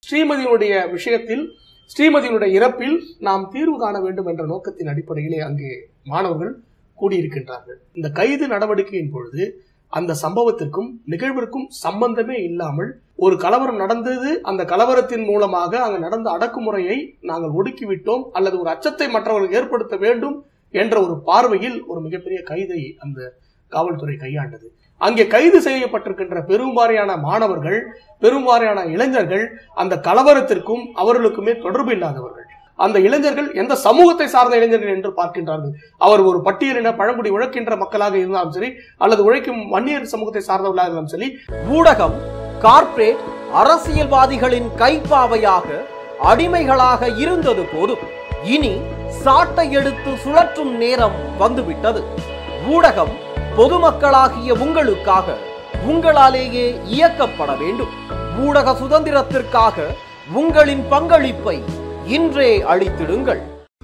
ஸ்ரீமதியினுடைய விஷயத்தில் ஸ்ரீமதியினுடைய இறப்பில் நாம் தீர்வு காண வேண்டும் என்ற நோக்கத்தின் அடிப்படையிலே அங்கே மாணவர்கள் கூடியிருக்கின்றார்கள். இந்த கைது நடவடிக்கையின் பொழுது அந்த சம்பவத்திற்கும் நிகழ்விற்கும் சம்பந்தமே இல்லாமல் ஒரு கலவரம் நடந்தது, அந்த கலவரத்தின் மூலமாக அங்கு நடந்த அடக்குமுறையை நாங்கள் ஒடுக்கிவிட்டோம் அல்லது ஒரு அச்சத்தை மற்றவர்கள் ஏற்படுத்த வேண்டும் என்ற ஒரு பார்வையில் ஒரு மிகப்பெரிய கைதை அந்த காவல்துறை கையாண்டது. அங்கே கைது செய்யப்பட்டிருக்கின்ற பெரும்பாலான மாணவர்கள், பெரும்பாலான இளைஞர்கள் அந்த கலவரத்திற்கும் அவர்களுக்குமே தொடர்பு இல்லாதவர்கள். அந்த இளைஞர்கள் எந்த சமூகத்தை சார்ந்த இளைஞர்கள் என்று பார்க்கின்றார்கள். அவர் ஒரு பட்டியலின பழங்குடி உழைக்கின்ற மக்களாக இருந்தாலும் சரி, அல்லது உழைக்கும் வன்னியர் சமூகத்தை சார்ந்தவர்களாக இருந்தாலும் சரி. ஊடகம், கார்ப்பரேட், அரசியல்வாதிகளின் கைப்பாவையாக அடிமைகளாக இருந்தது போதும், இனி சாட்டை எடுத்து சுழற்றும் நேரம் வந்துவிட்டது. ஊடகம் பொதுமக்களாகிய உங்களுக்காக, உங்களாலேயே இயக்கப்பட வேண்டும். ஊடக சுதந்திரத்திற்காக உங்களின் பங்களிப்பை இன்றே அளித்திடுங்கள்.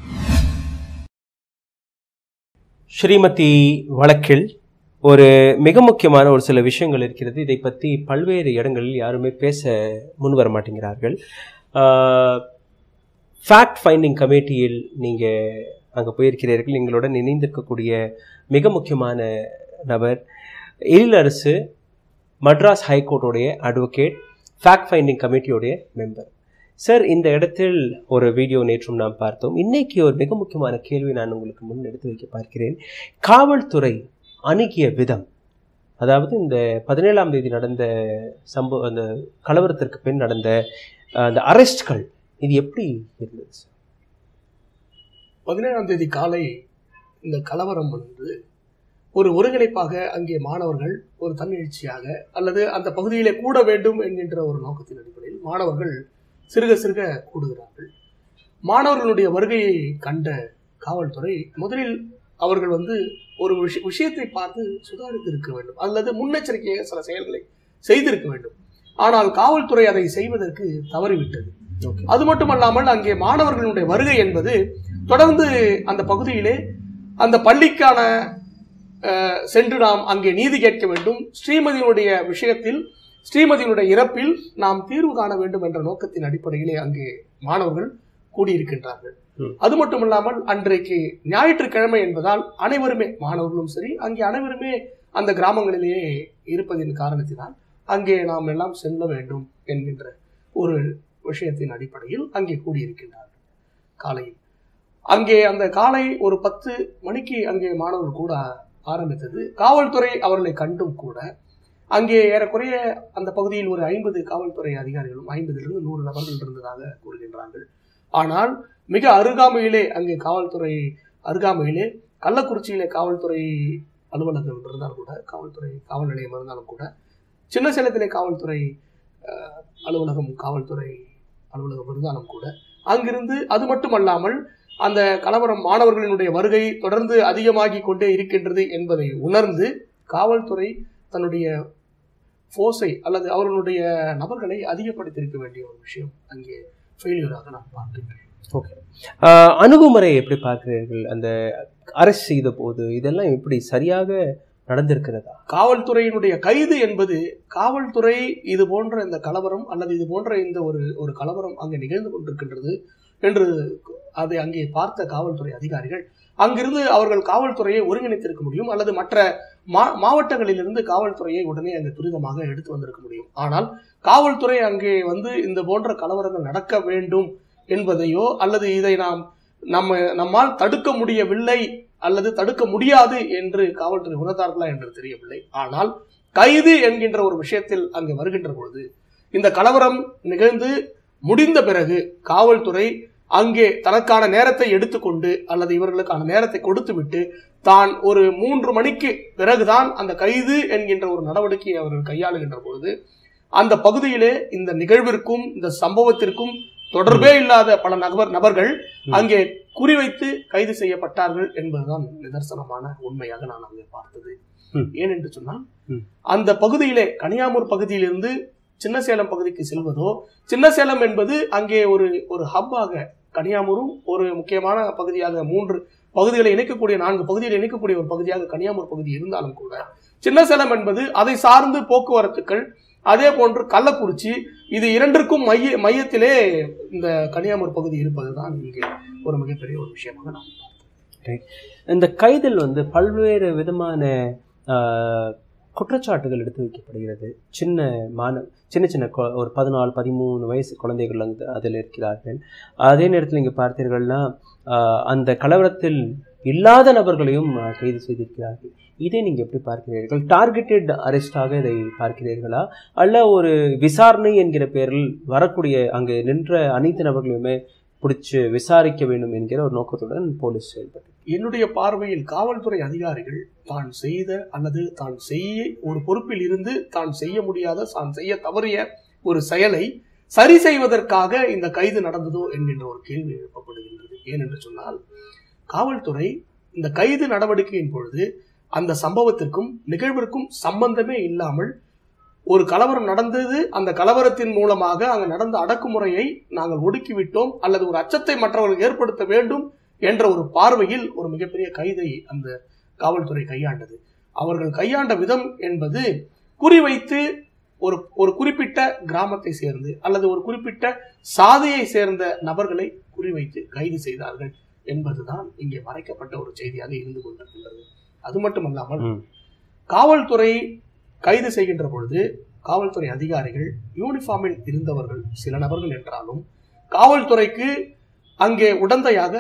ஸ்ரீமதி வழக்கில் ஒரு மிக முக்கியமான ஒரு சில விஷயங்கள் இருக்கிறது. இதை பற்றி பல்வேறு இடங்களில் யாருமே பேச முன்வர மாட்டேங்கிறார்கள். ஃபேக்ட் ஃபைண்டிங் கமிட்டியில் நீங்கள் அங்கே போயிருக்கிறீர்கள். எங்களுடன் இணைந்திருக்கக்கூடிய மிக முக்கியமான நபர் எழிலரசு, மட்ராஸ் ஹைகோர்ட்டுடைய அட்வொகேட், ஃபேக்ட் ஃபைண்டிங் கமிட்டியோடைய மெம்பர். சார், இந்த இடத்தில் ஒரு வீடியோ நேற்றும் நாம் பார்த்தோம். இன்னைக்கு ஒரு மிக முக்கியமான கேள்வி நான் உங்களுக்கு முன் எடுத்து வைக்க பார்க்கிறேன். காவல்துறை அணுகிய விதம், அதாவது இந்த 17ஆம் தேதி நடந்த சம்பவம், அந்த கலவரத்திற்கு பின் நடந்த அந்த அரெஸ்ட்கள், இது எப்படி இருந்தது சார்? 17ஆம் தேதி காலை இந்த கலவரம் ஒரு ஒருங்கிணைப்பாக அங்கே மாணவர்கள் ஒரு தன்னெழுச்சியாக அல்லது அந்த பகுதியிலே கூட வேண்டும் என்கின்ற ஒரு நோக்கத்தின் அடிப்படையில் மாணவர்கள் சிறுக சிறுக கூடுகிறார்கள். மாணவர்களுடைய வருகையை கண்ட காவல்துறை முதலில் அவர்கள் ஒரு விஷயத்தை பார்த்து சுதாரித்து இருக்க வேண்டும் அல்லது முன்னெச்சரிக்கையாக சில செயல்களை செய்திருக்க வேண்டும். ஆனால் காவல்துறை அதை செய்வதற்கு தவறிவிட்டது. அது மட்டுமல்லாமல் அங்கே மாணவர்களுடைய வருகை என்பது தொடர்ந்து அந்த பகுதியிலே அந்த பள்ளிக்கான சென்று நாம் அங்கே நீதி கேட்க வேண்டும், ஸ்ரீமதியினுடைய விஷயத்தில் ஸ்ரீமதியினுடைய இறப்பில் நாம் தீர்வு காண வேண்டும் என்ற நோக்கத்தின் அடிப்படையிலே அங்கே மாணவர்கள் கூடியிருக்கின்றார்கள். அது மட்டுமல்லாமல் அன்றைக்கு ஞாயிற்றுக்கிழமை என்பதால் அனைவருமே, மாணவர்களும் சரி, அங்கே அனைவருமே அந்த கிராமங்களிலேயே இருப்பதின் காரணத்தினால் அங்கே நாம் எல்லாம் செல்ல வேண்டும் என்கின்ற ஒரு விஷயத்தின் அடிப்படையில் அங்கே கூடியிருக்கின்றார்கள். காலையில் அங்கே அந்த காலை ஒரு 10 மணிக்கு அங்கே மாணவர்கள் கூட ஆரம்பித்தது. காவல்துறை அவர்களை கண்டும் கூட அங்கே ஏறக்குறைய அந்த பகுதியில் ஒரு 50 காவல்துறை அதிகாரிகளும் 50லிருந்து 100 நபர்கள் இருந்ததாக கூறுகின்றார்கள். ஆனால் மிக அருகாமையிலே அங்கே காவல்துறை அருகாமையிலே கள்ளக்குறிச்சியிலே காவல்துறை அலுவலகம் இருந்தாலும் கூட, காவல்துறை காவல் நிலையம் இருந்தாலும் கூட, சின்ன சேலத்திலே காவல்துறை காவல்துறை அலுவலகம் இருந்தாலும் கூட அங்கிருந்து, அது மட்டுமல்லாமல் அந்த கலவரம் மாணவர்களினுடைய வருகை தொடர்ந்து அதிகமாகி கொண்டே இருக்கின்றது என்பதை உணர்ந்து காவல்துறை தன்னுடைய ஃபோர்ஸை அல்லது அவர்களுடைய நபர்களை அதிகப்படுத்தியிருக்க வேண்டிய ஒரு விஷயம் அங்கே ஃபெயிலியராக நான் பார்க்கின்றேன். ஓகே, அணுகுமுறை எப்படி பார்க்கிறீர்கள்? அந்த அரெஸ்ட் செய்த போது இதெல்லாம் எப்படி சரியாக நடந்திருக்கிறதா? காவல்துறையினுடைய கைது என்பது, காவல்துறை இது போன்ற இந்த கலவரம் அல்லது இது போன்ற இந்த ஒரு கலவரம் அங்கே நிகழ்ந்து கொண்டிருக்கின்றது என்று அதை அங்கே பார்த்த காவல்துறை அதிகாரிகள் அங்கிருந்து அவர்கள் காவல்துறையை ஒருங்கிணைத்திருக்க முடியும் அல்லது மற்ற மாவட்டங்களிலிருந்து காவல்துறையை உடனே அங்கே துரிதமாக எடுத்து வந்திருக்க முடியும். ஆனால் காவல்துறை அங்கே இந்த போன்ற கலவரங்கள் நடக்க வேண்டும் என்பதையோ அல்லது இதை நம்மால் தடுக்க முடியவில்லை அல்லது தடுக்க முடியாது என்று காவல்துறை உணர்ந்தார்களா என்று தெரியவில்லை. ஆனால் கைது என்கின்ற ஒரு விஷயத்தில் அங்கே வருகின்ற பொழுது, இந்த கலவரம் நிகழ்ந்து முடிந்த பிறகு காவல்துறை அங்கே தனக்கான நேரத்தை எடுத்துக்கொண்டு அல்லது இவர்களுக்கான நேரத்தை கொடுத்து விட்டு தான் ஒரு 3 மணிக்கு பிறகுதான் அந்த கைது என்கின்ற ஒரு நடவடிக்கையை அவர்கள் கையாளுகின்ற பொழுது அந்த பகுதியிலே இந்த நிகழ்விற்கும் இந்த சம்பவத்திற்கும் தொடர்பே இல்லாத பல நபர்கள் அங்கே குறிவைத்து கைது செய்யப்பட்டார்கள் என்பதுதான் நிதர்சனமான உண்மையாக நான் அங்கே பார்த்தது. ஏனென்று சொன்னால், அந்த பகுதியிலே கனியாமூர் பகுதியிலிருந்து சின்னசேலம் பகுதிக்கு செல்வதோ, சின்னசேலம் என்பது அங்கே ஒரு ஹப்பாக, கனியாமூரும் ஒரு முக்கியமான பகுதியாக, 3 பகுதிகளை இணைக்கக்கூடிய 4 பகுதிகளை இணைக்கக்கூடிய ஒரு பகுதியாக கனியாமூர் பகுதி இருந்தாலும் கூட, சின்னசேலம் என்பது அதை சார்ந்து போக்குவரத்துக்கள் அதே போன்று கள்ளக்குறிச்சி, இது இரண்டிற்கும் மையத்திலே இந்த கன்னியாகுமரி பகுதி இருப்பதுதான் இங்கே ஒரு மிகப்பெரிய ஒரு விஷயமாக நாம் பார்த்தோம். இந்த கைதில் பல்வேறு விதமான குற்றச்சாட்டுகள் எடுத்து வைக்கப்படுகிறது. சின்ன சின்ன ஒரு 14-13 வயசு குழந்தைகள் அதில் இருக்கிறார்கள். அதே நேரத்தில் இங்கே பார்த்தீர்கள்னா அந்த கலவரத்தில் இல்லாத நபர்களையும் கைது செய்திருக்கிறார்கள். இதை நீங்கள் எப்படி பார்க்கிறீர்கள்? டார்கெட்டட் அரெஸ்டாக இதை பார்க்கிறீர்களா, அல்ல ஒரு விசாரணை என்கிற பேரில் வரக்கூடிய அங்கே நின்ற அனைத்து நபர்களுமே பிடிச்சு விசாரிக்க வேண்டும் என்கிற ஒரு நோக்கத்துடன் போலீஸ் செயல்பட்டு? என்னுடைய பார்வையில் காவல்துறை அதிகாரிகள் தான் செய்த அல்லது தான் ஒரு பொறுப்பில் இருந்து தான் செய்ய முடியாத, தான் செய்ய தவறிய ஒரு செயலை சரி செய்வதற்காக இந்த கைது நடந்ததோ என்கின்ற ஒரு கேள்வி எழுப்பப்படுகின்றது. ஏனென்று சொன்னால், காவல்துறை இந்த கைது நடவடிக்கையின் பொழுது அந்த சம்பவத்திற்கும் நிகழ்விற்கும் சம்பந்தமே இல்லாமல் ஒரு கலவரம் நடந்தது, அந்த கலவரத்தின் மூலமாக அங்கு நடந்த அடக்குமுறையை நாங்கள் ஒடுக்கிவிட்டோம் அல்லது ஒரு அச்சத்தை மற்றவர்கள் ஏற்படுத்த வேண்டும் என்ற ஒரு பார்வையில் ஒரு மிகப்பெரிய கைதை அந்த காவல்துறை கையாண்டது. அவர்கள் கையாண்ட விதம் என்பது குறிவைத்து ஒரு குறிப்பிட்ட கிராமத்தை சேர்ந்து அல்லது ஒரு குறிப்பிட்ட சாதியை சேர்ந்த நபர்களை குறிவைத்து கைது செய்தார்கள் என்பதுதான் இங்கே மறைக்கப்பட்ட ஒரு செய்தியாக இருந்து கொண்டிருக்கின்றது. அது மட்டுமல்லாமல் காவல்துறை கைது செய்கின்ற பொழுது காவல்துறை அதிகாரிகள் யூனிஃபார்மில் இருந்தவர்கள் சில நபர்கள் என்றாலும் காவல்துறைக்கு அங்கே உடந்தையாக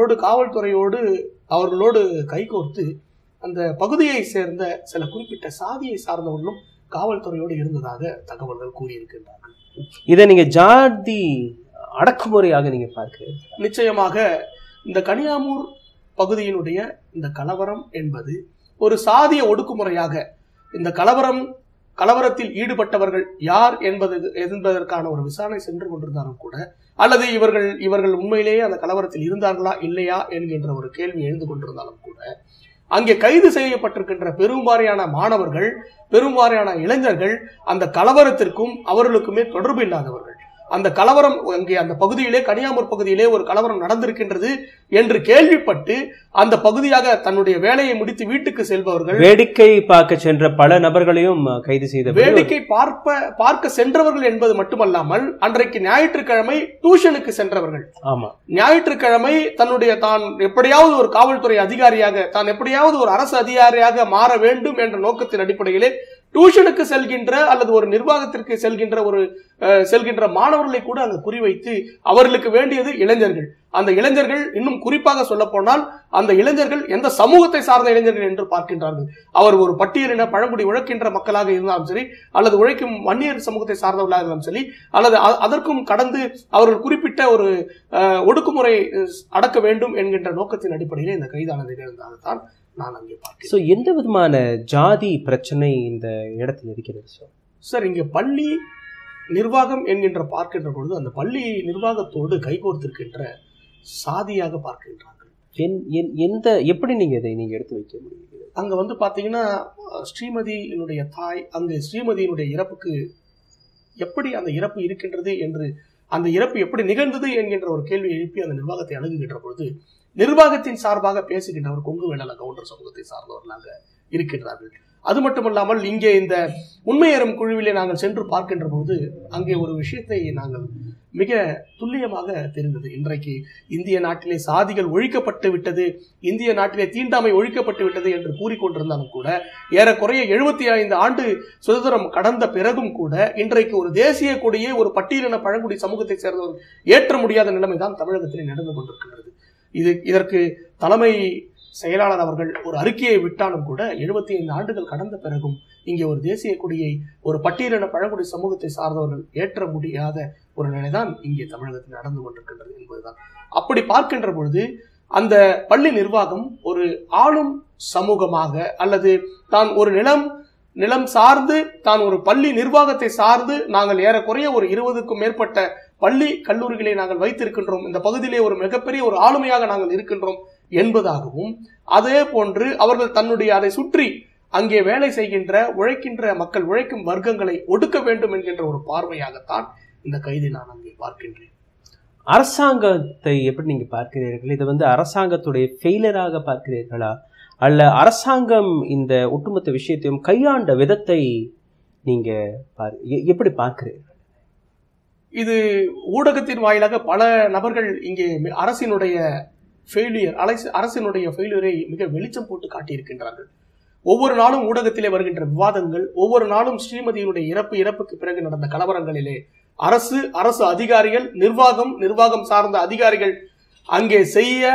அவர்களோடு கைகோர்த்து அந்த பகுதியை சேர்ந்த சில குறிப்பிட்ட சாதியை சார்ந்தவர்களும் காவல்துறையோடு இருந்ததாக தகவல்கள் கூறியிருக்கின்றார்கள். இதை நீங்க ஜாதி அடக்குமுறையாக நீங்க பார்க்கிறீர்கள்? நிச்சயமாக இந்த கன்னியாகுமரி பகுதியினுடைய இந்த கலவரம் என்பது ஒரு சாதிய ஒடுக்குமுறையாக, இந்த கலவரத்தில் ஈடுபட்டவர்கள் யார் என்பதற்கான ஒரு விசாரணை சென்று கொண்டிருந்தாலும் கூட, அல்லது இவர்கள் உண்மையிலேயே அந்த கலவரத்தில் இருந்தார்களா இல்லையா என்கின்ற ஒரு கேள்வி எழுந்து கொண்டிருந்தாலும் கூட, அங்கே கைது செய்யப்பட்டிருக்கின்ற பெரும்பாலான மாணவர்கள், பெரும்பாலான இளைஞர்கள் அந்த கலவரத்திற்கும் அவர்களுக்குமே தொடர்பு இல்லாதவர்கள். அந்த கலவரம் அங்கே அந்த பகுதியிலே, கன்னியாகுமரி பகுதியிலே ஒரு கலவரம் நடந்திருக்கின்றது என்று கேள்விப்பட்டு அந்த பகுதியாக தன்னுடைய வேலையை முடித்து வீட்டுக்கு செல்பவர்கள், வேடிக்கை பார்க்க சென்ற பல நபர்களையும் கைது செய்த, வேடிக்கை பார்க்க சென்றவர்கள் என்பது மட்டுமல்லாமல் அன்றைக்கு ஞாயிற்றுக்கிழமை டியூஷனுக்கு சென்றவர்கள், ஞாயிற்றுக்கிழமை தான் எப்படியாவது ஒரு காவல்துறை அதிகாரியாக, தான் எப்படியாவது ஒரு அரசு அதிகாரியாக மாற வேண்டும் என்ற நோக்கத்தின் அடிப்படையிலே டியூஷனுக்கு செல்கின்ற அல்லது ஒரு நிர்வாகத்திற்கு செல்கின்ற மாணவர்களை கூட அங்கு குறிவைத்து அவர்களுக்கு வேண்டியது இளைஞர்கள். அந்த இளைஞர்கள், இன்னும் குறிப்பாக சொல்ல போனால் அந்த இளைஞர்கள் எந்த சமூகத்தை சார்ந்த இளைஞர்கள் என்று பார்க்கின்றார்கள். அவர் ஒரு பட்டியலின பழங்குடி உழைக்கின்ற மக்களாக இருந்தாலும் சரி, அல்லது உழைக்கும் வன்னியர் சமூகத்தை சார்ந்தவர்களாக இருந்தாலும் சரி, அல்லது அதற்கும் கடந்து அவர்கள் குறிப்பிட்ட ஒரு ஒடுக்குமுறை அடக்க வேண்டும் என்கின்ற நோக்கத்தின் அடிப்படையில் இந்த கைதானது நிகழ்ந்ததாகத்தான் நான் அங்கே பார்க்கிறேன். எந்த விதமான ஜாதி பிரச்சனை இந்த இடத்தில் இருக்கிறது சார்? இங்கே பள்ளி நிர்வாகம் என்கின்ற பார்க்கின்ற பொழுது அந்த பள்ளி நிர்வாகத்தோடு கைகோர்த்திருக்கின்ற சாதியாக பார்க்கின்றார்கள். எப்படி நீங்க இதை எடுத்து வைக்க முடியும்? அங்க பாத்தீங்கன்னா ஸ்ரீமதியினுடைய தாய், அங்கு ஸ்ரீமதியினுடைய இறப்புக்கு எப்படி அந்த இறப்பு இருக்கின்றது என்று, அந்த இறப்பு எப்படி நிகழ்ந்தது என்கின்ற ஒரு கேள்வி எழுப்பி அந்த நிர்வாகத்தை அணுகுகின்ற பொழுது நிர்வாகத்தின் சார்பாக பேசுகின்றவர் கொங்கு வேளாள கவுண்டர் சமூகத்தை சார்ந்தவர்களாக இருக்கின்றார்கள். அது மட்டுமல்லாமல் இங்கே இந்த உண்மையறும் குழுவிலே நாங்கள் சென்று பார்க்கின்ற போது அங்கே ஒரு விஷயத்தை நாங்கள் மிக துல்லியமாக தெரிந்தது. இன்றைக்கு இந்திய நாட்டிலே சாதிகள் ஒழிக்கப்பட்டு விட்டது, இந்திய நாட்டிலே தீண்டாமை ஒழிக்கப்பட்டு விட்டது என்று கூறிக்கொண்டிருந்தாலும் கூட, ஏறக்குறைய 75 ஆண்டு சுதந்திரம் கடந்த பிறகும் கூட இன்றைக்கு ஒரு தேசிய கொடியை ஒரு பட்டியலின பழங்குடி சமூகத்தை சேர்ந்தவர் ஏற்ற முடியாத நிலைமைதான் தமிழகத்திலே நடந்து கொண்டிருக்கின்றது. இதற்கு தலைமை செயலாளர் அவர்கள் ஒரு அறிக்கையை விட்டாலும் கூட 75 ஆண்டுகள் கடந்த பிறகும் இங்கே ஒரு தேசிய கொடியை ஒரு பட்டியலின பழங்குடி சமூகத்தை சார்ந்தவர்கள் ஏற்ற முடியாத ஒரு நிலைதான் இங்கே தமிழகத்தில் நடந்து கொண்டிருக்கின்றது என்பதுதான். அப்படி பார்க்கின்ற பொழுது அந்த பள்ளி நிர்வாகம் ஒரு ஆளும் சமூகமாக, அல்லது தான் ஒரு நிலம் சார்ந்து, தான் ஒரு பள்ளி நிர்வாகத்தை சார்ந்து நாங்கள் ஏறக்குறைய ஒரு 20க்கும் மேற்பட்ட பள்ளி கல்லூரிகளை நாங்கள் வைத்திருக்கின்றோம், இந்த பகுதியிலே ஒரு மிகப்பெரிய ஒரு ஆளுமையாக நாங்கள் இருக்கின்றோம் என்பதாகவும், அதே போன்று அவர்கள் தன்னுடைய அதை சுற்றி அங்கே வேலை செய்கின்ற உழைக்கின்ற மக்கள், உழைக்கும் வர்க்கங்களை ஒடுக்க வேண்டும் என்கின்ற ஒரு பார்வையாகத்தான் இந்த கைதை நான் அங்கே பார்க்கின்றேன். அரசாங்கத்தை எப்படி நீங்க பார்க்கிறீர்கள்? இது அரசாங்கத்துடைய ஃபெயிலராக பார்க்கிறீர்களா, அல்ல அரசாங்கம் இந்த ஒட்டுமொத்த விஷயத்தையும் கையாண்ட விதத்தை நீங்க எப்படி பார்க்கிறீர்கள்? இது ஊடகத்தின் வாயிலாக பல நபர்கள் இங்கே அரசினுடைய ஃபெயிலியரை மிக வெளிச்சம் போட்டு காட்டியிருக்கின்றார்கள். ஒவ்வொரு நாளும் ஊடகத்திலே வருகின்ற விவாதங்கள், ஒவ்வொரு நாளும் ஸ்ரீமதியினுடைய இறப்புக்கு பிறகு நடந்த கலவரங்களிலே அரசு அதிகாரிகள், நிர்வாகம் சார்ந்த அதிகாரிகள் அங்கே செய்ய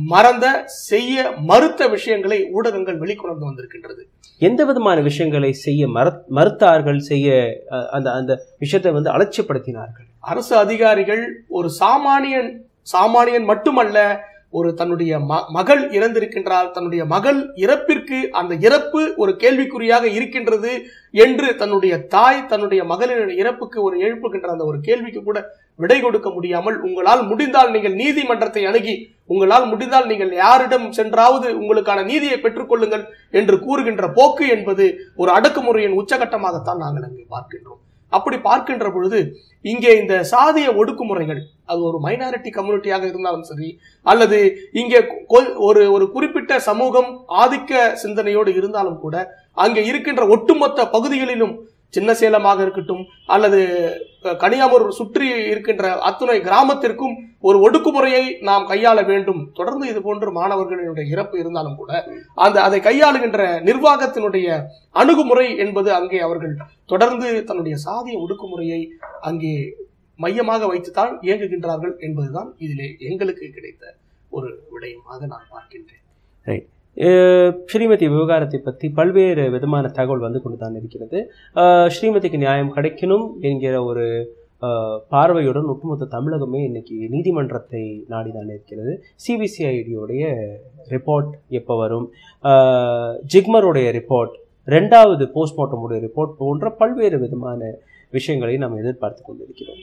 மறுத்த விஷயங்களை ஊடகங்கள் வெளிக்கொணர்ந்து வந்திருக்கின்றது. எந்த விதமான விஷயங்களை செய்ய மறுத்தார்கள்? அந்த விஷயத்தை அலட்சியப்படுத்தினார்கள். அரசு அதிகாரிகள் ஒரு சாமானியன் மட்டுமல்ல, ஒரு தன்னுடைய மகள் இறந்திருக்கின்றார், தன்னுடைய மகள் இறப்பிற்கு அந்த இறப்பு ஒரு கேள்விக்குறியாக இருக்கின்றது என்று தன்னுடைய மகளின் இறப்புக்கு ஒரு எழுப்புகின்ற அந்த ஒரு கேள்விக்கு கூட விடை கொடுக்க முடியாமல், உங்களால் முடிந்தால் நீங்கள் நீதிமன்றத்தை அணுகி, உங்களால் முடிந்தால் நீங்கள் யாரிடம் சென்றாவது உங்களுக்கான நீதியை பெற்றுக்கொள்ளுங்கள் என்று கூறுகின்ற போக்கு என்பது ஒரு அடக்குமுறையின் உச்சகட்டமாகத்தான் நாங்கள் அங்கே பார்க்கின்றோம். அப்படி பார்க்கின்ற பொழுது இங்கே இந்த சாதிய ஒடுக்குமுறைகள், அது ஒரு மைனாரிட்டி கம்யூனிட்டியாக இருந்தாலும் சரி, அல்லது இங்கே ஒரு குறிப்பிட்ட சமூகம் ஆதிக்க சிந்தனையோடு இருந்தாலும் கூட, அங்கே இருக்கின்ற ஒட்டுமொத்த பகுதிகளிலும், சின்ன சேலமாக இருக்கட்டும் அல்லது கனியாமூர் சுற்றி இருக்கின்ற அத்துணை கிராமத்திற்கும் ஒரு ஒடுக்குமுறையை நாம் கையாள வேண்டும். தொடர்ந்து இது போன்ற மாணவர்களுடைய இறப்பு இருந்தாலும் கூட அதை கையாளுகின்ற நிர்வாகத்தினுடைய அணுகுமுறை என்பது அங்கே அவர்கள் தொடர்ந்து தன்னுடைய சாதிய ஒடுக்குமுறையை அங்கே மையமாக வைத்துத்தான் இயங்குகின்றார்கள் என்பதுதான் இதிலே எங்களுக்கு கிடைத்த ஒரு விடயமாக நான் பார்க்கின்றேன். ஸ்ரீமதி விவகாரத்தை பற்றி பல்வேறு விதமான தகவல் வந்து கொண்டு தான் இருக்கிறது. ஸ்ரீமதிக்கு நியாயம் கிடைக்கணும் என்கிற ஒரு பார்வையுடன் ஒட்டுமொத்த தமிழகமே இன்னைக்கு நீதிமன்றத்தை நாடிதான் இருக்கிறது. சிபிசிஐடியோடைய ரிப்போர்ட் எப்போ வரும், ஜிக்மருடைய ரிப்போர்ட், 2வது போஸ்ட்மார்ட்டமுடைய ரிப்போர்ட் போன்ற பல்வேறு விதமான விஷயங்களை நாம் எதிர்பார்த்து கொண்டிருக்கிறோம்.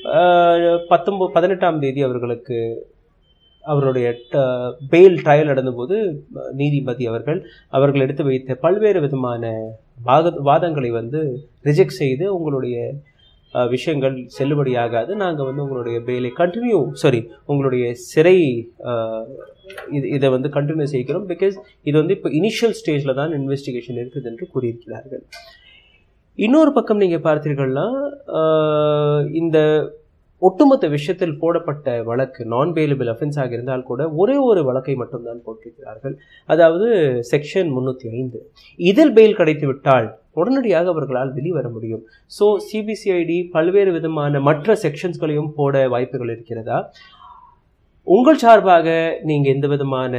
18ஆம் தேதி அவருடைய பெயில் ட்ரையல் நடந்தபோது நீதிபதி அவர்கள் எடுத்து வைத்த பல்வேறு விதமான வாதங்களை ரிஜெக்ட் செய்து, உங்களுடைய விஷயங்கள் செல்லுபடியாகாது, நாங்கள் உங்களுடைய பெயிலை உங்களுடைய சிறை இதை கண்டினியூ செய்கிறோம், பிகாஸ் இது இப்போ இனிஷியல் ஸ்டேஜில் தான் இன்வெஸ்டிகேஷன் இருக்குது என்று கூறியிருக்கிறார்கள். இன்னொரு பக்கம் நீங்கள் பார்த்தீர்கள்னா, இந்த ஒட்டுமொத்த விஷயத்தில் போடப்பட்ட வழக்கு நான் பெயிலபிள் அஃபென்ஸாக இருந்தால் கூட ஒரே ஒரு வழக்கை மட்டும்தான் போட்டிருக்கிறார்கள். அதாவது செக்ஷன் 305. இதில் பெயில் கிடைத்து விட்டால் உடனடியாக அவர்களால் வெளிவர முடியும். ஸோ சிபிசிஐடி பல்வேறு விதமான மற்ற செக்ஷன்ஸ்களையும் போட வாய்ப்புகள் இருக்கிறதா? உங்கள் சார்பாக நீங்கள் எந்த விதமான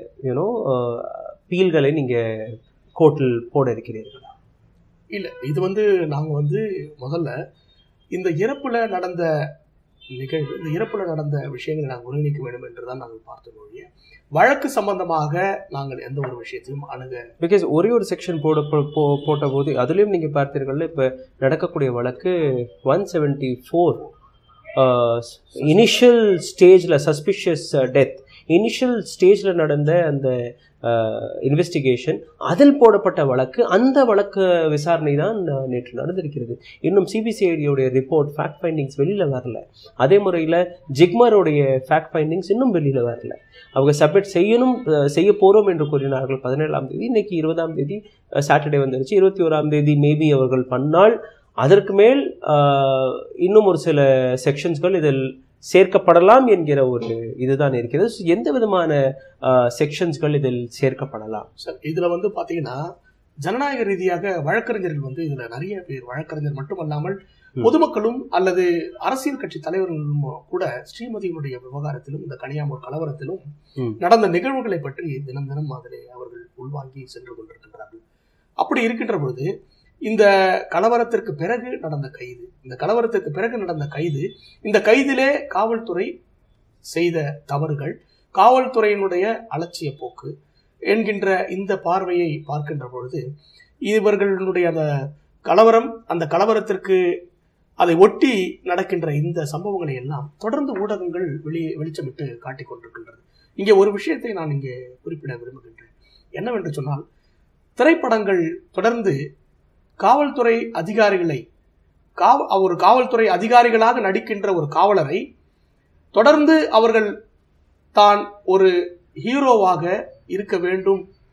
பீல்களை நீங்கள் கோர்ட்டில் போட இருக்கிறீர்களா? இல்லை, இது நாங்கள் முதல்ல இந்த இறப்புல நடந்த நிகழ்வு, இந்த இறப்புல நடந்த விஷயங்களை நாங்கள் ஒருங்கிணைக்க வேண்டும் என்றுதான் நாங்கள் பார்த்தோம். வழக்கு சம்பந்தமாக நாங்கள் எந்த ஒரு விஷயத்தையும் பிகாஸ் ஒரே ஒரு செக்ஷன் போட்ட போது அதுலேயும் நீங்கள் பார்த்தீர்கள், இப்போ நடக்கக்கூடிய வழக்கு 174 இனிஷியல் ஸ்டேஜில் சஸ்பிஷியஸ் டெத், இனிஷியல் ஸ்டேஜில் நடந்த அந்த இன்வெஸ்டிகேஷன், அதில் போடப்பட்ட வழக்கு, அந்த வழக்கு விசாரணை தான் நேற்று நடந்திருக்கிறது. இன்னும் சிபிசிஐடியோடைய ரிப்போர்ட் ஃபேக்ட் ஃபைண்டிங்ஸ் வெளியில் வரல. அதே முறையில் ஜிக்மருடைய ஃபேக்ட் ஃபைண்டிங்ஸ் இன்னும் வெளியில் வரல. அவங்க சப்மிட் செய்ய போகிறோம் என்று கூறினார்கள் 17ஆம் தேதி. இன்னைக்கு 20ஆம் தேதி சாட்டர்டே வந்துருச்சு. 21ஆம் தேதி மேபி அவர்கள் பண்ணால் அதற்கு மேல் இன்னும் ஒரு சில செக்ஷன்ஸ்கள் இதில் சேர்க்கப்படலாம் என்கிற ஒரு இதுதான் இருக்கிறது. எந்த விதமான செக்ஷன்ஸ்கள் இதில் சேர்க்கப்படலாம் சார்? இதுல பாத்தீங்கன்னா ஜனநாயக ரீதியாக வழக்கறிஞர்கள் இதுல நிறைய பேர், வழக்கறிஞர் மட்டுமல்லாமல் பொதுமக்களும் அல்லது அரசியல் கட்சி தலைவர்களும் கூட ஸ்ரீமதியினுடைய விவகாரத்திலும் இந்த கனியாமூர் கலவரத்திலும் நடந்த நிகழ்வுகளை பற்றி தினம் தினம் அதிலே அவர்கள் உள்வாங்கி சென்று கொண்டிருக்கின்றார்கள். அப்படி இருக்கின்ற பொழுது இந்த கலவரத்திற்கு பிறகு நடந்த கைது, இந்த கைதிலே காவல்துறை செய்த தவறுகள், காவல்துறையினுடைய அலட்சிய போக்கு என்கின்ற இந்த பார்வையை பார்க்கின்ற பொழுது இவர்களுடைய அந்த கலவரத்திற்கு அதை ஒட்டி நடக்கின்ற இந்த சம்பவங்களை எல்லாம் தொடர்ந்து ஊடகங்கள் வெளிச்சமிட்டு காட்டிக் கொண்டிருக்கின்றது. இங்கே ஒரு விஷயத்தை நான் இங்கே குறிப்பிட விரும்புகின்றேன். என்னவென்று சொன்னால், திரைப்படங்கள் தொடர்ந்து காவல்துறை அதிகாரிகளை, ஒரு காவல்துறை அதிகாரிகளாக நடிக்கின்ற ஒரு காவலரை தொடர்ந்து அவர்கள் தான் ஒரு ஹீரோவாக இருக்க வேண்டும்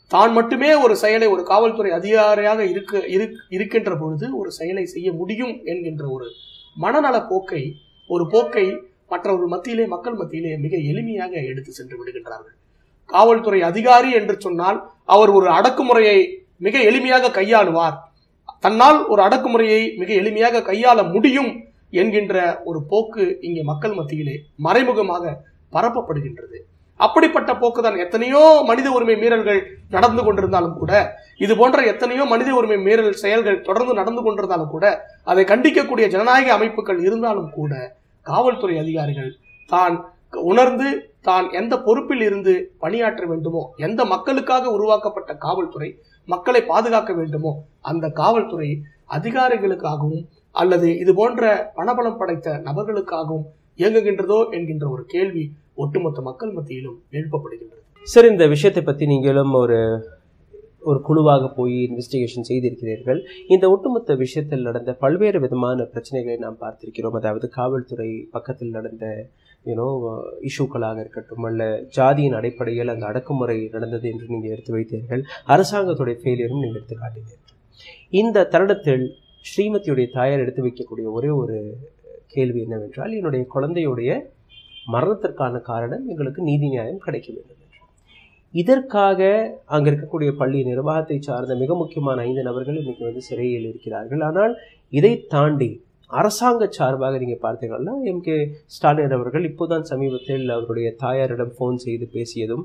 தான் மட்டுமே ஒரு செயலை ஒரு காவல்துறை அதிகாரியாக இருக்கின்ற பொழுது ஒரு செயலை செய்ய முடியும் என்கின்ற ஒரு மனநல போக்கை மற்றவர்கள் மத்தியிலே, மக்கள் மத்தியிலே மிக எளிமையாக எடுத்து சென்று விடுகின்றார்கள். காவல்துறை அதிகாரி என்று சொன்னால் அவர் ஒரு அடக்குமுறையை மிக எளிமையாக கையாளுவார், தன்னால் ஒரு அடக்குமுறையை மிக எளிமையாக கையாள முடியும் என்கின்ற ஒரு போக்கு இங்கே மக்கள் மத்தியிலே மறைமுகமாக பரப்பப்படுகின்றது. அப்படிப்பட்ட போக்குதான் எத்தனையோ மனித உரிமை மீறல்கள் நடந்து கொண்டிருந்தாலும் கூட, இது போன்ற எத்தனையோ மனித உரிமை மீறல் செயல்கள் தொடர்ந்து நடந்து கொண்டிருந்தாலும் கூட, அதை கண்டிக்கக்கூடிய ஜனநாயக அமைப்புகள் இருந்தாலும் கூட, காவல்துறை அதிகாரிகள் தான் உணர்ந்து தான் எந்த பொறுப்பில் இருந்து பணியாற்ற வேண்டுமோ, எந்த மக்களுக்காக உருவாக்கப்பட்ட காவல்துறை மக்களை பாதுகாக்க வேண்டுமோ அந்த காவல்துறை அதிகாரிகளுக்காகவும் அல்லது இது போன்ற பணபலம் படைத்த நபர்களுக்காகவும் இயங்குகின்றதோ என்கின்ற ஒரு கேள்வி ஒட்டுமொத்த மக்கள் மத்தியிலும் எழுப்பப்படுகின்றது. சார், இந்த விஷயத்தை பற்றி நீங்களும் ஒரு குழுவாக போய் இன்வெஸ்டிகேஷன் செய்திருக்கிறீர்கள். இந்த ஒட்டுமொத்த விஷயத்தில் நடந்த பல்வேறு விதமான பிரச்சனைகளை நாம் பார்த்திருக்கிறோம். அதாவது காவல்துறை பக்கத்தில் நடந்த இஷ்யூக்களாக இருக்கட்டும், அல்ல ஜாதியின் அடிப்படையில் அந்த அடக்குமுறை நடந்தது என்று நீங்கள் எடுத்து வைத்தீர்கள். அரசாங்கத்துடைய ஃபெயிலியரும் நீங்கள் எடுத்து காட்டினீர்கள். இந்த தருணத்தில் ஸ்ரீமதியுடைய தாயார் எடுத்து வைக்கக்கூடிய ஒரே ஒரு கேள்வி என்னவென்றால், என்னுடைய குழந்தையுடைய மரணத்திற்கான காரணம் எங்களுக்கு நீதி நியாயம் கிடைக்க வேண்டும் என்று. இதற்காக அங்கே இருக்கக்கூடிய பள்ளி நிர்வாகத்தை சார்ந்த மிக முக்கியமான 5 நபர்கள் இன்னைக்கு சிறையில் இருக்கிறார்கள். ஆனால் இதை தாண்டி அரசாங்க சார்பாக நீங்கள் பார்த்தீங்கன்னா எம்.கே. ஸ்டாலின் அவர்கள் இப்போதான் சமீபத்தில் அவருடைய தாயாரிடம் ஃபோன் செய்து பேசியதும்,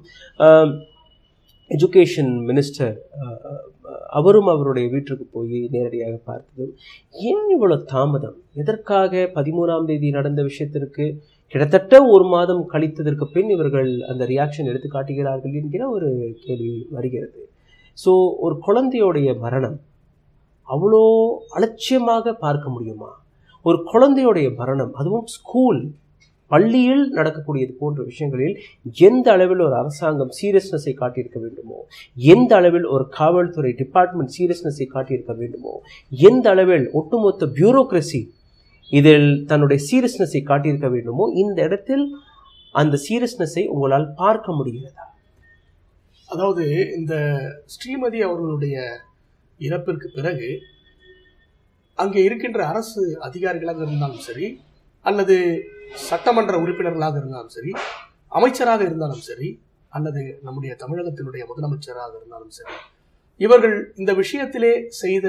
எஜுகேஷன் மினிஸ்டர் அவரும் அவருடைய வீட்டுக்கு போய் நேரடியாக பார்த்ததும், ஏன் இவ்வளோ தாமதம்? எதற்காக 13ஆம் தேதி நடந்த விஷயத்திற்கு கிட்டத்தட்ட 1 மாதம் கழித்ததற்கு பின் இவர்கள் அந்த ரியாக்ஷன் எடுத்து காட்டுகிறார்கள் என்கிற ஒரு கேள்வி வருகிறது. ஸோ ஒரு குழந்தையோடைய மரணம் அவ்வளோ அலட்சியமாக பார்க்க முடியுமா? ஒரு குழந்தையோடைய மரணம், அதுவும் ஸ்கூல் பள்ளியில் நடக்கக்கூடியது போன்ற விஷயங்களில் எந்த அளவில் ஒரு அரசாங்கம் சீரியஸ்னஸை காட்டியிருக்க வேண்டுமோ, எந்த அளவில் ஒரு காவல்துறை டிபார்ட்மெண்ட் சீரியஸ்னஸை காட்டியிருக்க வேண்டுமோ, எந்த அளவில் ஒட்டுமொத்த பியூரோக்ரசி இதில் தன்னுடைய சீரியஸ்னஸை காட்டியிருக்க வேண்டுமோ, இந்த இடத்தில் அந்த சீரியஸ்னஸை உங்களால் பார்க்க முடிகிறதா? அதாவது இந்த ஸ்ரீமதி அவர்களுடைய இறப்பிற்கு பிறகு அங்கே இருக்கின்ற அரசு அதிகாரிகளாக இருந்தாலும் சரி, அல்லது சட்டமன்ற உறுப்பினர்களாக இருந்தாலும் சரி, அமைச்சராக இருந்தாலும் சரி, அல்லது நம்முடைய தமிழகத்தினுடைய முதலமைச்சராக இருந்தாலும் சரி, இவர்கள் இந்த விஷயத்திலே செய்த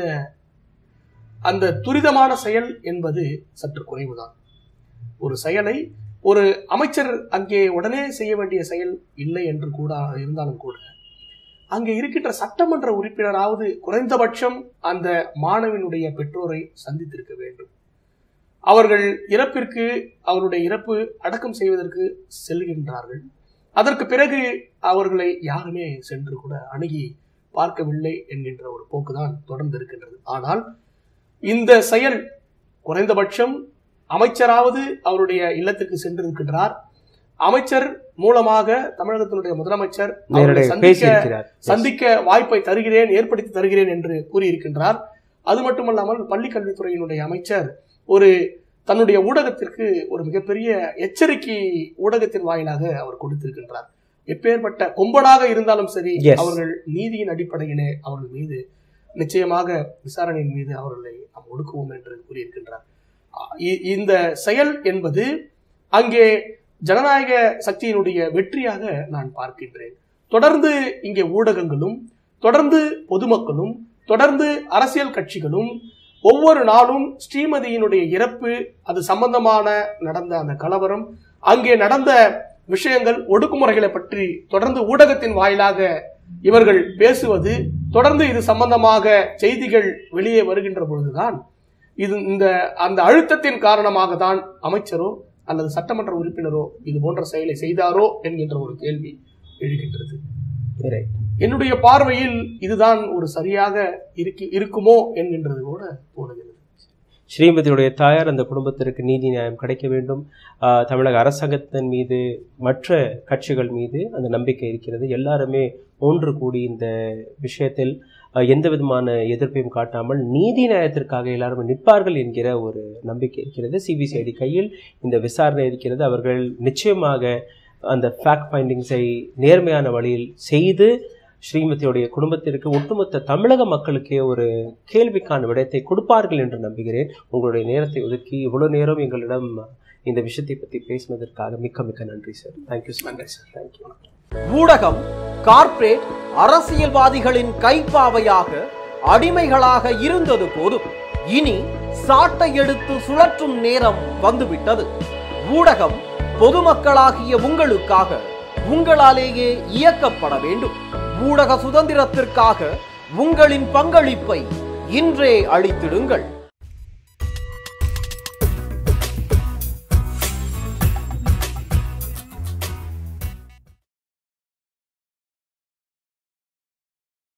அந்த துரிதமான செயல் என்பது சற்று குறைவுதான். ஒரு செயலை ஒரு அமைச்சர் அங்கே உடனே செய்ய வேண்டிய செயல் இல்லை என்று கூட இருந்தாலும் கூட, அங்கே இருக்கின்ற சட்டமன்ற உறுப்பினராவது குறைந்தபட்சம் அந்த மாணவனுடைய பெற்றோரை சந்தித்திருக்க வேண்டும். அவர்கள் அவருடைய இறப்பு அடக்கம் செய்வதற்கு செல்கின்றார்கள். அதற்கு பிறகு அவர்களை யாருமே சென்று கூட அணுகி பார்க்கவில்லை என்கின்ற ஒரு போக்குதான் தொடர்ந்து இருக்கின்றது. ஆனால் இந்த செயல் குறைந்தபட்சம் அமைச்சராவது அவருடைய இல்லத்திற்கு சென்றிருக்கின்றார். அமைச்சர் மூலமாக தமிழகத்தினுடைய முதலமைச்சர் சந்திக்க வாய்ப்பை ஏற்படுத்தி தருகிறேன் என்று கூறியிருக்கின்றார். அது மட்டுமல்லாமல் பள்ளிக்கல்வித்துறையினுடைய அமைச்சர் தன்னுடைய ஊடகத்திற்கு ஒரு மிகப்பெரிய எச்சரிக்கை ஊடகத்தின் வாயிலாக அவர் கொடுத்திருக்கின்றார். எப்பேற்பட்ட கொம்பனாக இருந்தாலும் சரி, அவர்கள் நீதியின் அடிப்படையிலே அவர்கள் மீது நிச்சயமாக விசாரணையின் மீது அவர்களை நாம் ஒடுக்குவோம் என்று கூறியிருக்கின்றார். இந்த செயல் என்பது அங்கே ஜனநாயக சக்தியினுடைய வெற்றியாக நான் பார்க்கின்றேன். தொடர்ந்து இங்கே ஊடகங்களும், தொடர்ந்து பொதுமக்களும், தொடர்ந்து அரசியல் கட்சிகளும் ஒவ்வொரு நாளும் ஸ்ரீமதியினுடைய இறப்பு, அது சம்பந்தமான நடந்த அந்த கலவரம், அங்கே நடந்த விஷயங்கள், ஒடுக்குமுறைகளை பற்றி தொடர்ந்து ஊடகத்தின் வாயிலாக இவர்கள் பேசுவது, தொடர்ந்து இது சம்பந்தமாக செய்திகள் வெளியே வருகின்ற பொழுதுதான் அந்த அழுத்தத்தின் காரணமாக தான் அமைச்சரோ அல்லது சட்டமன்ற உறுப்பினரோ இது போன்ற செயலை செய்தாரோ என்கின்ற ஒரு கேள்வி எழுகின்றது. என்னுடைய பார்வையில் இதுதான் ஒரு சரியாக இருக்குமோ என்கின்றது கூட தோணுகிறது. ஸ்ரீமதியுடைய தாயார் அந்த குடும்பத்திற்கு நீதி நியாயம் கிடைக்க வேண்டும். தமிழக அரசாங்கத்தின் மீது, மற்ற கட்சிகள் மீது அந்த நம்பிக்கை இருக்கிறது. எல்லாருமே ஒன்று கூடி இந்த விஷயத்தில் எந்த விதமான எதிர்ப்பையும் காட்டாமல் நீதி நியாயத்திற்காக எல்லாருமே நிற்பார்கள் என்கிற ஒரு நம்பிக்கை இருக்கிறது. சிபிசிஐடி கையில் இந்த விசாரணை இருக்கிறது. அவர்கள் நிச்சயமாக அந்த ஃபேக்ட் ஃபைண்டிங்ஸை நேர்மையான வழியில் செய்து ஸ்ரீமதியுடைய குடும்பத்திற்கு, ஒட்டுமொத்த தமிழக மக்களுக்கே ஒரு கேள்விக்கான விடயத்தை கொடுப்பார்கள் என்று நம்புகிறேன். உங்களுடைய நேரத்தை ஒதுக்கி இவ்வளவு நேரம் எங்களிடம் இந்த விஷயத்தை பற்றி பேசினதற்காக மிக்க மிக்க நன்றி சார். Thank you sir. நன்றி சார். தேங்க்யூ. ஊடகம் கார்ப்பரேட் அரசியல்வாதிகளின் கைப்பாவையாக அடிமைகளாக இருந்தது போதும், இனி சாட்டை எடுத்து சுழற்றும் நேரம் வந்துவிட்டது. ஊடகம் பொதுமக்களாகிய உங்களுக்காக, உங்களாலேயே இயக்கப்பட வேண்டும். ஊடக சுதந்திரத்திற்காக உங்களின் பங்களிப்பை இன்றே அளித்திடுங்கள்.